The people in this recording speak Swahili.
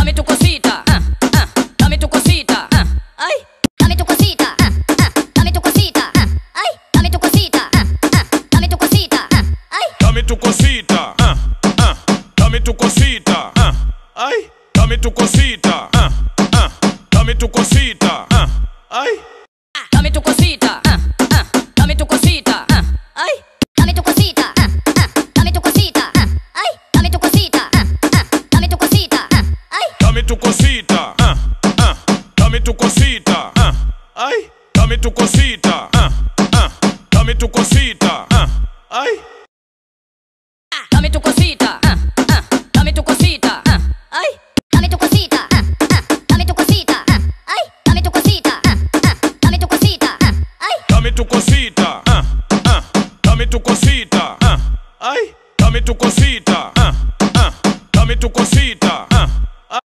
dame tu cosita, dame tu cosita, ay, dame tu cosita, dame tu cosita, ay, dame tu cosita, dame tu cosita, ay, dame tu cosita, dame tu cosita, ay, dame tu cosita, dame tu cosita, ay, dame tu cosita, dame tu cosita, ay, dame tu cosita, dame tu cosita, ay, dame tu cosita, dame tu cosita, ay, dame tu cosita, dame tu cosita, ay, dame tu cosita, dame tu cosita, ay, dame tu cosita, dame tu cosita, ay, dame tu cosita, dame tu cosita, ay, dame tu cosita, dame tu cosita, ay, dame tu cosita, dame tu cosita, ay, dame tu cosita.